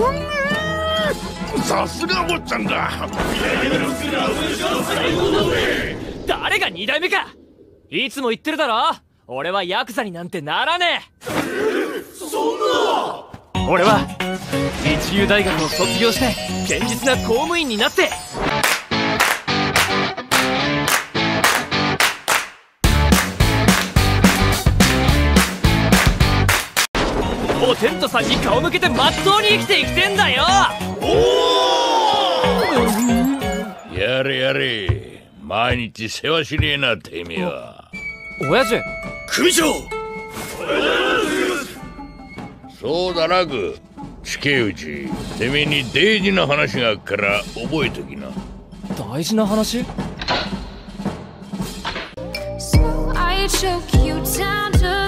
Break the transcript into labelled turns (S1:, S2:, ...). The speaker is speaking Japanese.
S1: さすが坊ちゃんだ。
S2: 誰が2代目か。いつも言ってるだろ、俺はヤクザになんてならねえ。そんな。俺は一流大学を卒業して堅実な公務員になって、もうテントさんに顔向けてまっとうに生きていきてんだよ。
S1: やれやれ、毎日世話しねえなてめえは。
S2: 親父。
S1: 組長。そうだラグ、近いうちてめえに大事な話があっから覚えときな。
S2: 大事な話
S3: So I choke you down to